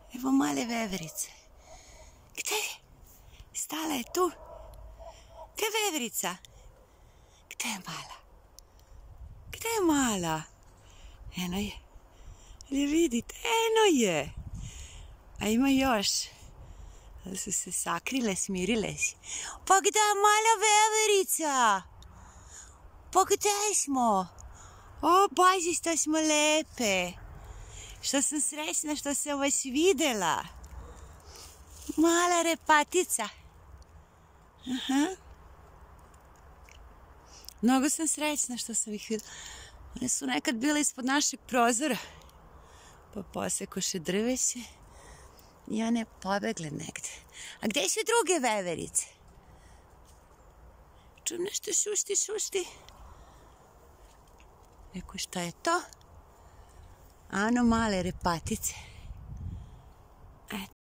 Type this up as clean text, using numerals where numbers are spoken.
Evo male veverice. Gde je? Stala je tu. Gde je veverica? Gde je mala? Gde je mala? Eno je. Ali vidite, eno je. A ima još. Da su se sakrile, smirile si. Pa gde je mala veverica? Pa gde smo? O, bazi što smo lepe. Što sam srećna što sam vas videla. Mala repatica. Aha. Mnogo sam srećna što sam ih videla. One su nekad bile ispod našeg prozora. Pa posekoše drveće. I one pobegle negde. A gde su druge veverice? Čujem nešto šušti. Eko, šta je to? Ano, male repatice.